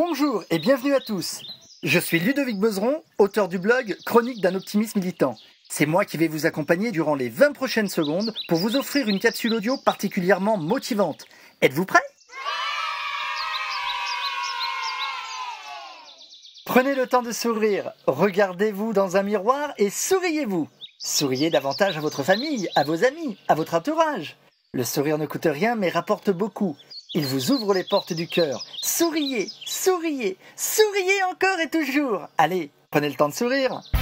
Bonjour et bienvenue à tous. Je suis Ludovic Bezeron, auteur du blog Chronique d'un optimiste militant. C'est moi qui vais vous accompagner durant les 20 prochaines secondes pour vous offrir une capsule audio particulièrement motivante. Êtes-vous prêts ? Prenez le temps de sourire, regardez-vous dans un miroir et souriez-vous. Souriez davantage à votre famille, à vos amis, à votre entourage. Le sourire ne coûte rien mais rapporte beaucoup. Il vous ouvre les portes du cœur. Souriez, souriez, souriez encore et toujours. Allez, prenez le temps de sourire.